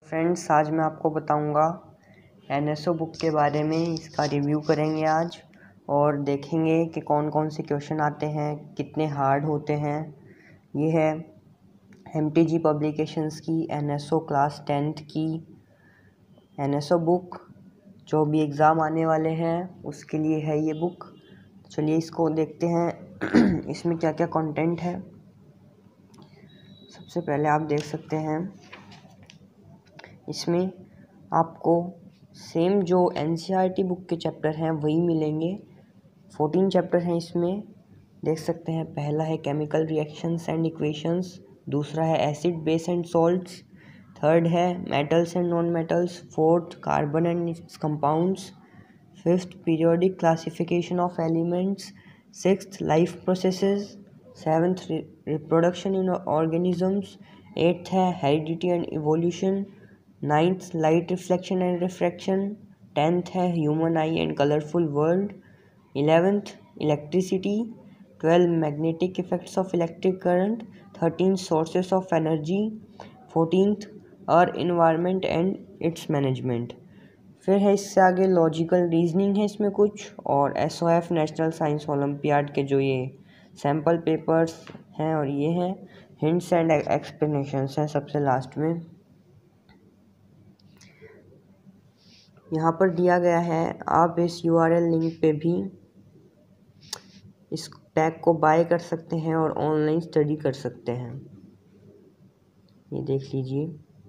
Friends, आज मैं आपको बताऊंगा एनएसओ बुक के बारे में। इसका रिव्यू करेंगे आज और देखेंगे कि कौन कौन से क्वेश्चन आते हैं, कितने हार्ड होते हैं। ये है एमटीजी पब्लिकेशंस की एनएसओ क्लास 10th की एनएसओ बुक। जो भी एग्ज़ाम आने वाले हैं उसके लिए है ये बुक। चलिए इसको देखते हैं इसमें क्या क्या कंटेंट है। सबसे पहले आप देख सकते हैं इसमें आपको सेम जो एनसीईआरटी बुक के चैप्टर हैं वही मिलेंगे। 14 चैप्टर हैं इसमें, देख सकते हैं। पहला है केमिकल रिएक्शंस एंड इक्वेशंस, दूसरा है acid base and salts, third है metals and non metals, fourth carbon and compounds, fifth periodic classification of elements, sixth life processes, seventh reproduction in organisms, eighth है heredity and evolution, ninth light reflection and refraction, 10th है human eye and colourful world, 11th electricity, 12 magnetic effects of electric current, 13 sources of energy, 14th earth environment and its management. फिर है इससे आगे logical reasoning है इसमें कुछ, और SOF national science olympiad के जो ये सैम्पल पेपर्स हैं, और ये हैं हिंट्स एंड एक्सप्लेनेशंस हैं सबसे लास्ट में। यहाँ पर दिया गया है, आप इस यूआरएल लिंक पे भी इस टैग को बाय कर सकते हैं और ऑनलाइन स्टडी कर सकते हैं। ये देख लीजिए।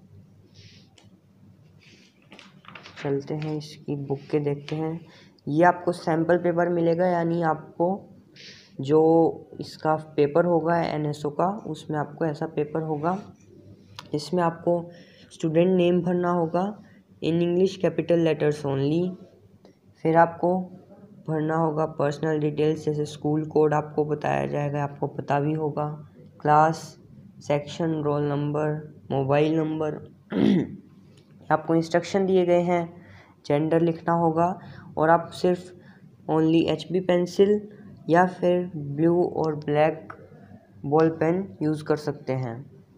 चलते हैं इसकी बुक के देखते हैं। ये आपको सैम्पल पेपर मिलेगा, यानी आपको जो इसका पेपर होगा एनएसओ का, उसमें आपको ऐसा पेपर होगा। इसमें आपको स्टूडेंट नेम भरना होगा in English capital letters only. फिर आपको भरना होगा पर्सनल डिटेल्स, जैसे स्कूल कोड आपको बताया जाएगा, आपको पता भी होगा, class, section, roll number, mobile number. आपको इंस्ट्रक्शन दिए गए हैं, जेंडर लिखना होगा, और आप सिर्फ ओनली एचबी पेंसिल या फिर ब्लू और ब्लैक बॉल पेन यूज़ कर सकते हैं।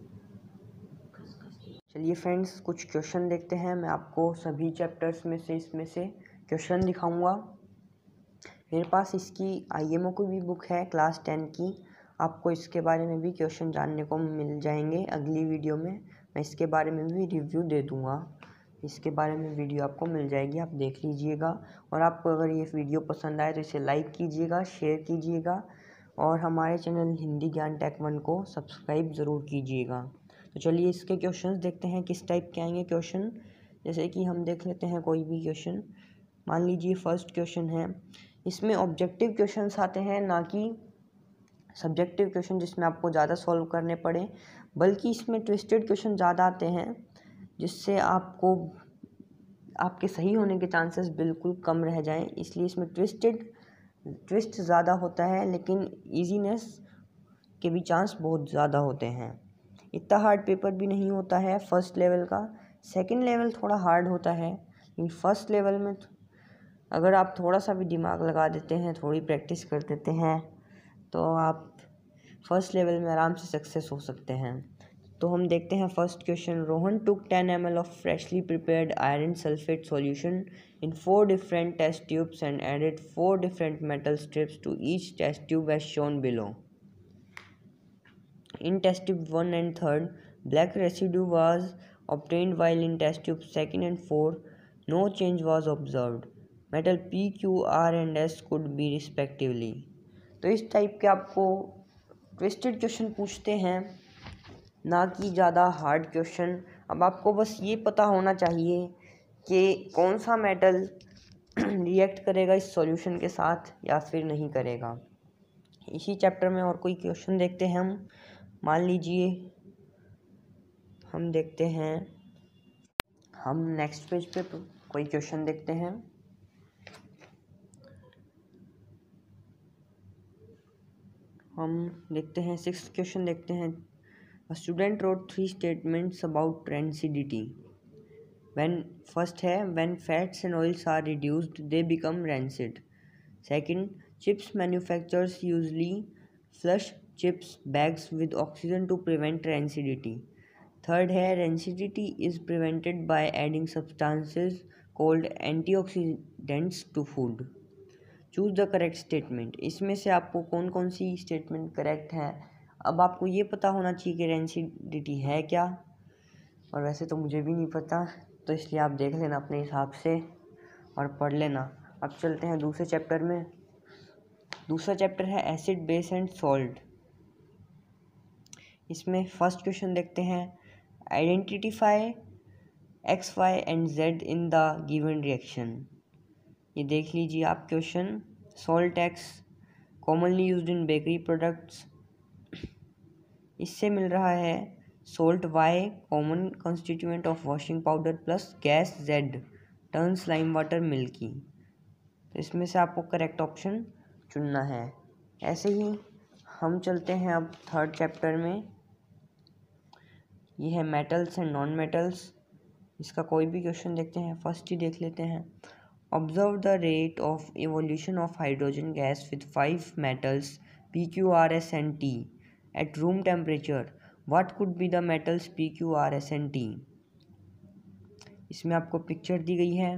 चलिए फ्रेंड्स, कुछ क्वेश्चन देखते हैं। मैं आपको सभी चैप्टर्स में से इसमें से क्वेश्चन दिखाऊंगा। मेरे पास इसकी आईएमओ की भी बुक है क्लास 10 की। आपको इसके बारे में भी क्वेश्चन जानने को मिल जाएंगे। अगली वीडियो में मैं इसके बारे में भी रिव्यू दे दूंगा। इसके बारे में वीडियो आपको मिल जाएगी, आप देख लीजिएगा। और आपको अगर ये वीडियो पसंद आए तो इसे लाइक कीजिएगा, शेयर कीजिएगा, और हमारे चैनल हिंदी ज्ञान टेक 1 को सब्सक्राइब ज़रूर कीजिएगा। तो चलिए इसके क्वेश्चंस देखते हैं किस टाइप के आएंगे क्वेश्चन। जैसे कि हम देख लेते हैं कोई भी क्वेश्चन। मान लीजिए फर्स्ट क्वेश्चन है, इसमें ऑब्जेक्टिव क्वेश्चंस आते हैं, ना कि सब्जेक्टिव क्वेश्चन जिसमें आपको ज़्यादा सॉल्व करने पड़े, बल्कि इसमें ट्विस्टेड क्वेश्चन ज़्यादा आते हैं, जिससे आपको आपके सही होने के चांसेस बिल्कुल कम रह जाएं। इसलिए इसमें ट्विस्ट ज़्यादा होता है, लेकिन इजीनेस के भी चांस बहुत ज़्यादा होते हैं। इतना हार्ड पेपर भी नहीं होता है फर्स्ट लेवल का। सेकंड लेवल थोड़ा हार्ड होता है, लेकिन फर्स्ट लेवल में अगर आप थोड़ा सा भी दिमाग लगा देते हैं, थोड़ी प्रैक्टिस कर देते हैं, तो आप फर्स्ट लेवल में आराम से सक्सेस हो सकते हैं। तो हम देखते हैं first question. Rohan took 10 ml of freshly prepared iron sulphate solution in 4 different test tubes and added 4 different metal strips to each test tube as shown below. In test tube 1 and 3rd, black residue was obtained, while in test tube 2nd and 4th, no change was observed. Metal P, Q, R and S could be respectively. तो इस type के आपको twisted question पूछते हैं, ना कि ज़्यादा hard question. अब आपको बस ये पता होना चाहिए कि कौन सा मेटल रिएक्ट करेगा इस सॉल्यूशन के साथ या फिर नहीं करेगा। इसी चैप्टर में और कोई क्वेश्चन देखते हैं हम। मान लीजिए हम देखते हैं, हम नेक्स्ट पेज पे कोई क्वेश्चन देखते हैं। हम देखते हैं 6th क्वेश्चन देखते हैं। A student wrote 3 statements about rancidity. First है, when fats and oils are reduced, they become rancid. Second, chips manufacturers usually flush chips bags with oxygen to prevent rancidity. Third है rancidity is prevented by adding substances called antioxidants to food. Choose the correct statement. इसमें से आपको कौन कौन सी statement correct है। अब आपको ये पता होना चाहिए कि रेंसिडिटी है क्या, और वैसे तो मुझे भी नहीं पता, तो इसलिए आप देख लेना अपने हिसाब से और पढ़ लेना। अब चलते हैं दूसरे चैप्टर में। दूसरा चैप्टर है एसिड बेस एंड सॉल्ट। इसमें फर्स्ट क्वेश्चन देखते हैं, identify X Y and Z in the given reaction. ये देख लीजिए आप question. Salt X commonly used in bakery products, इससे मिल रहा है salt Y common constituent of washing powder plus gas Z turns lime water milky. तो इसमें से आपको करेक्ट ऑप्शन चुनना है। ऐसे ही हम चलते हैं अब थर्ड चैप्टर में। ये है मेटल्स एंड नॉन मेटल्स। इसका कोई भी क्वेश्चन देखते हैं, फर्स्ट ही देख लेते हैं। Observe the rate of evolution of hydrogen gas with 5 metals P Q R S and T at room temperature. What could be the metals P Q R S and T. इसमें आपको picture दी गई है,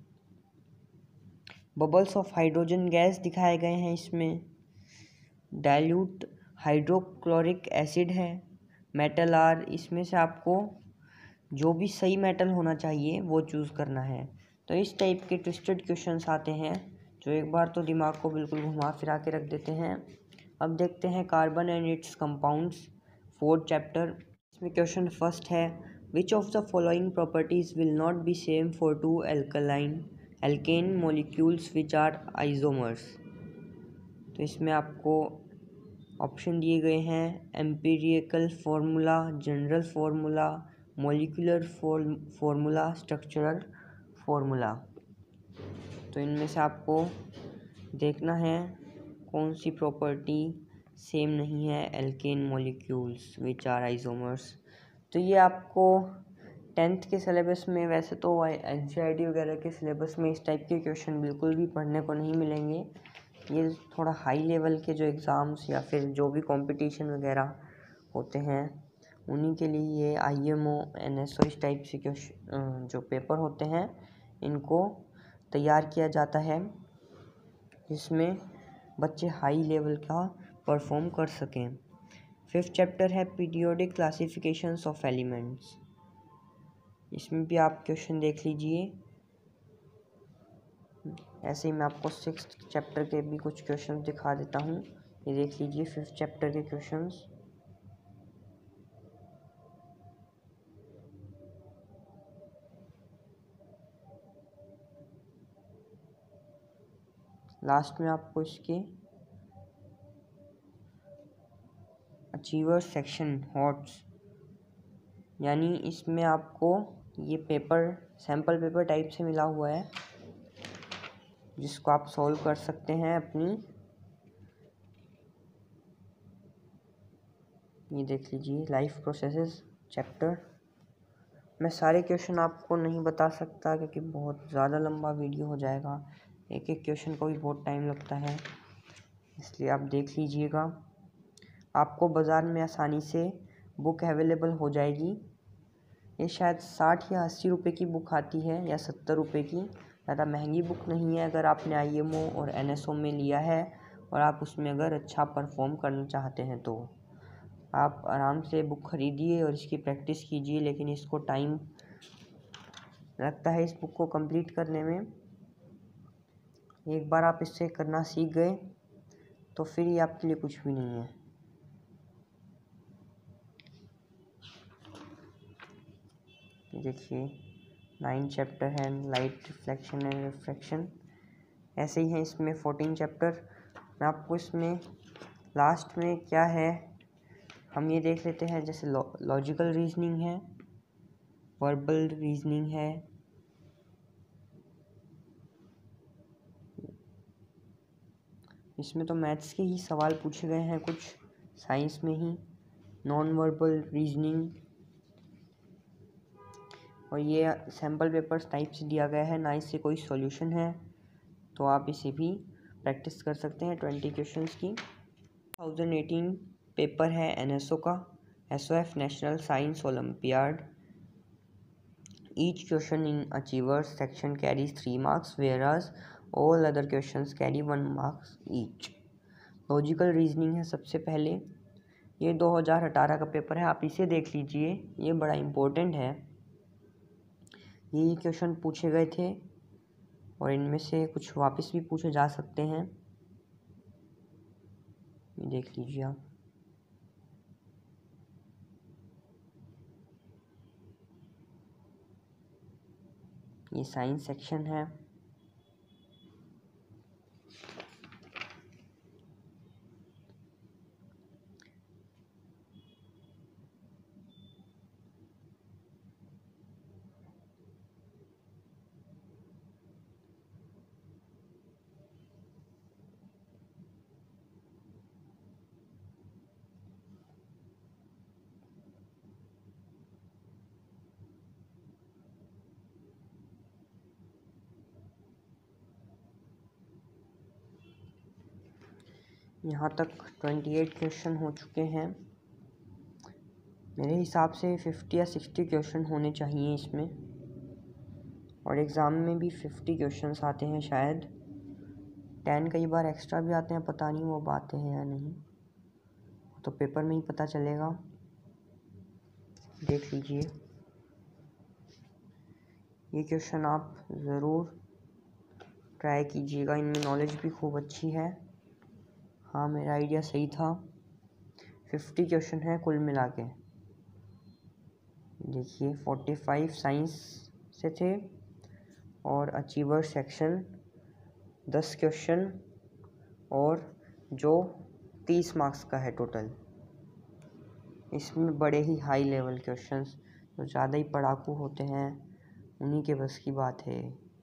bubbles of hydrogen gas दिखाए गए हैं। इसमें dilute hydrochloric acid है, metal R. इसमें से आपको जो भी सही मेटल होना चाहिए वो चूज़ करना है। तो इस टाइप के ट्विस्टेड क्वेश्चंस आते हैं जो एक बार तो दिमाग को बिल्कुल घुमा फिरा के रख देते हैं। अब देखते हैं carbon and its compounds, fourth chapter. इसमें क्वेश्चन फर्स्ट है, which of the following properties will not be same for two alkane molecules which are isomers. तो इसमें आपको ऑप्शन दिए गए हैं, empirical formula, general formula, molecular formula, structural formula. तो इनमें से आपको देखना है कौन सी प्रॉपर्टी सेम नहीं है alkane molecules which are isomers. तो ये आपको 10th के सिलेबस में, वैसे तो NCERT वगैरह के सिलेबस में इस टाइप के क्वेश्चन बिल्कुल भी पढ़ने को नहीं मिलेंगे। ये थोड़ा हाई लेवल के जो एग्ज़ाम्स या फिर जो भी कंपटीशन वगैरह होते हैं उन्हीं के लिए ये IMO NSO इस टाइप से क्वेश्चन जो पेपर होते हैं इनको तैयार किया जाता है, जिसमें बच्चे हाई लेवल का परफॉर्म कर सकें। फिफ्थ चैप्टर है पीरियोडिक क्लासिफिकेशंस ऑफ एलिमेंट्स। इसमें भी आप क्वेश्चन देख लीजिए। ऐसे ही मैं आपको सिक्स्थ चैप्टर के भी कुछ क्वेश्चन दिखा देता हूँ। ये देख लीजिए फिफ्थ चैप्टर के क्वेश्चंस। लास्ट में आपको इसके अचीवर सेक्शन हॉट्स, यानी इसमें आपको ये पेपर सैम्पल पेपर टाइप से मिला हुआ है जिसको आप सॉल्व कर सकते हैं अपनी। ये देख लीजिए लाइफ प्रोसेसेस चैप्टर। मैं सारे क्वेश्चन आपको नहीं बता सकता क्योंकि बहुत ज़्यादा लंबा वीडियो हो जाएगा, एक एक क्वेश्चन को भी बहुत टाइम लगता है, इसलिए आप देख लीजिएगा। आपको बाज़ार में आसानी से बुक अवेलेबल हो जाएगी। ये शायद 60 या 80 रुपये की बुक आती है या 70 रुपये की, ज़्यादा महंगी बुक नहीं है। अगर आपने IMO और NSO में लिया है और आप उसमें अगर अच्छा परफॉर्म करना चाहते हैं तो आप आराम से बुक ख़रीदिए और इसकी प्रैक्टिस कीजिए। लेकिन इसको टाइम लगता है इस बुक को कंप्लीट करने में। एक बार आप इससे करना सीख गए तो फिर ये आपके लिए कुछ भी नहीं है। देखिए 9 चैप्टर है, लाइट रिफ्लेक्शन एंड रिफ्रैक्शन। ऐसे ही है इसमें 14 चैप्टर। मैं आपको इसमें लास्ट में क्या है हम ये देख लेते हैं। जैसे लॉजिकल रीजनिंग है, वर्बल रीजनिंग है, इसमें तो मैथ्स के ही सवाल पूछे गए हैं, कुछ साइंस में ही, नॉन वर्बल रीजनिंग। और ये सैम्पल पेपर्स टाइप से दिया गया है, ना इससे कोई सॉल्यूशन है, तो आप इसे भी प्रैक्टिस कर सकते हैं 20 क्वेश्चंस की। 2018 पेपर है NSO का, SOF National Science Olympiad. Each question in Achievers section carries 3 marks, whereas all other questions carry 1 marks each. Logical reasoning है सबसे पहले। ये 2018 का पेपर है, आप इसे देख लीजिए, ये बड़ा इम्पोर्टेंट है। ये क्वेश्चन पूछे गए थे और इनमें से कुछ वापस भी पूछे जा सकते हैं, ये देख लीजिए आप। ये साइंस सेक्शन है। यहाँ तक 28 क्वेश्चन हो चुके हैं। मेरे हिसाब से 50 या 60 क्वेश्चन होने चाहिए इसमें, और एग्ज़ाम में भी 50 क्वेश्चंस आते हैं शायद। 10 कई बार एक्स्ट्रा भी आते हैं, पता नहीं वो बात है या नहीं, तो पेपर में ही पता चलेगा। देख लीजिए, ये क्वेश्चन आप ज़रूर ट्राई कीजिएगा, इनमें नॉलेज भी खूब अच्छी है। हाँ, मेरा आइडिया सही था। 50 क्वेश्चन है कुल मिला के। देखिए 45 साइंस से थे और अचीवर सेक्शन 10 क्वेश्चन, और जो 30 मार्क्स का है टोटल। इसमें बड़े ही हाई लेवल क्वेश्चंस जो ज़्यादा ही पढ़ाकू होते हैं उन्हीं के बस की बात है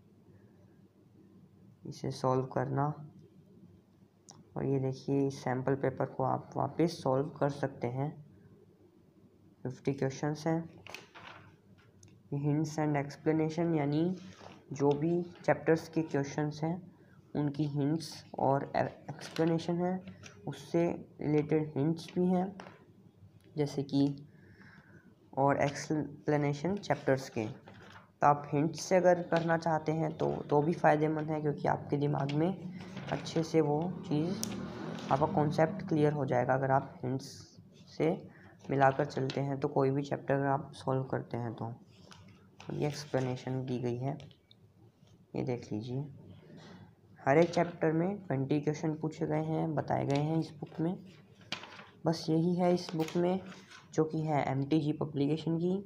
इसे सॉल्व करना। और ये देखिए, इस सैम्पल पेपर को आप वापस सॉल्व कर सकते हैं। 50 क्वेश्चंस हैं। हिंट्स एंड एक्सप्लेनेशन, यानी जो भी चैप्टर्स के क्वेश्चंस हैं उनकी हिंट्स और एक्सप्लेनेशन है, उससे रिलेटेड हिंट्स भी हैं जैसे कि, और एक्सप्लेनेशन चैप्टर्स के। तो आप हिंट्स से अगर करना चाहते हैं तो भी फ़ायदेमंद है, क्योंकि आपके दिमाग में अच्छे से वो चीज़, आपका कॉन्सेप्ट क्लियर हो जाएगा अगर आप हिंट्स से मिलाकर चलते हैं तो कोई भी चैप्टर अगर आप सॉल्व करते हैं तो। ये एक्सप्लेनेशन दी गई है, ये देख लीजिए। हर एक चैप्टर में 20 क्वेश्चन पूछे गए हैं, बताए गए हैं इस बुक में। बस यही है इस बुक में, जो कि है MTG पब्लिकेशन की।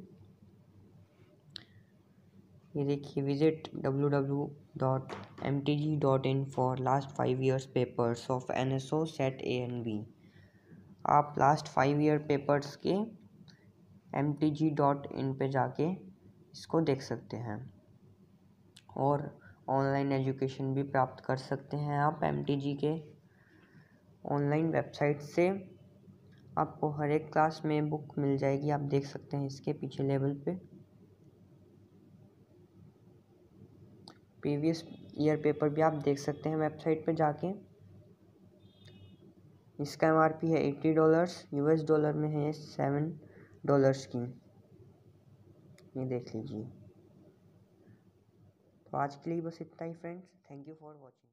ये देखिए, visit www.mtg.in for last 5 years papers of NSO set A and B। आप लास्ट 5 ईयर पेपर्स के mtg.in पे जाके इसको देख सकते हैं, और ऑनलाइन एजुकेशन भी प्राप्त कर सकते हैं आप MTG के ऑनलाइन वेबसाइट से। आपको हर एक क्लास में बुक मिल जाएगी, आप देख सकते हैं इसके पीछे लेवल पे। प्रीवियस ईयर पेपर भी आप देख सकते हैं वेबसाइट पे जाके। इसका MRP है $80, US डॉलर में है $7 की, ये देख लीजिए। तो आज के लिए बस इतना ही friends, thank you for watching.